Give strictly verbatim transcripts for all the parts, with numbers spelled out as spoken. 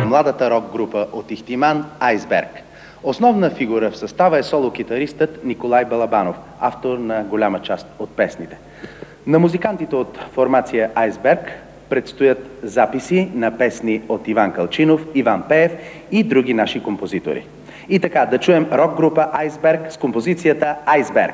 младата рок-група от Ихтиман «Айсберг». Основна фигура в състава е соло-китаристът Николай Балабанов, автор на голяма част от песните. На музикантите от формация «Айсберг» предстоят записи на песни от Иван Калчинов, Иван Пеев и други наши композитори. И така, да чуем рок-група «Айсберг» с композицията «Айсберг».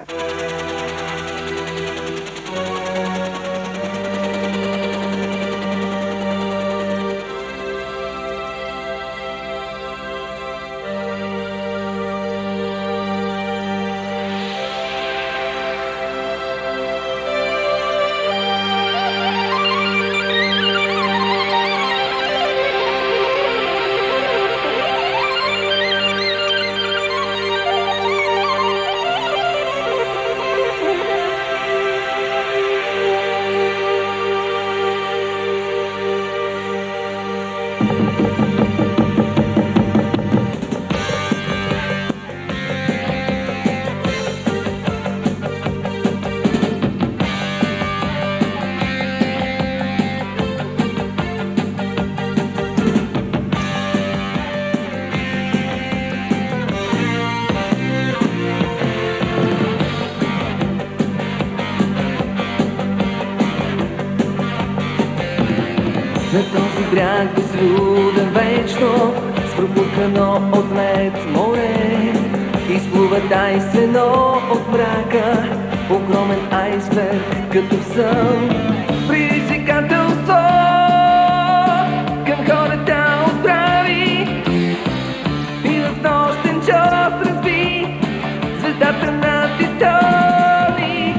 На този бряг безлюден вечно, с пропукано от мед море, изплува тайнствено от мрака огромен айсберг, като в сън. Предизвикателство към хората отправи и в нощен час разби звездата на Титаник.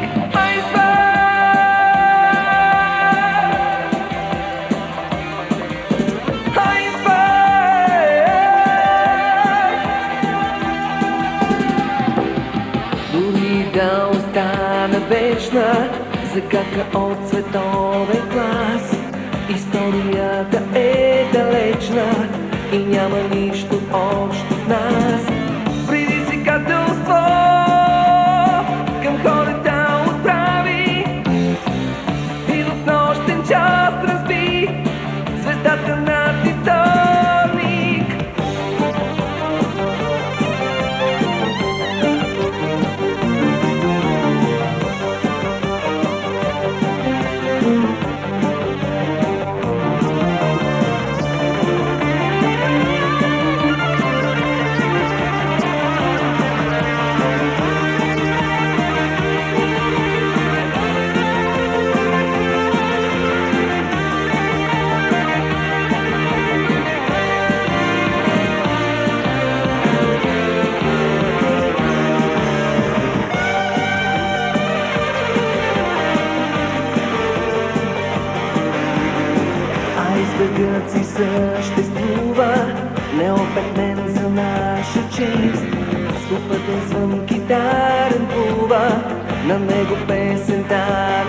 Да остана вечна, загадка от световен клас. Историята е далечна и няма нищо общо с нас. Предизвикателство към хората отправи и в нощен час разби звездата на Титаник. Айсбергът си съществува, неопетнен за наша чест. Скупата звън китарен плува, на него песента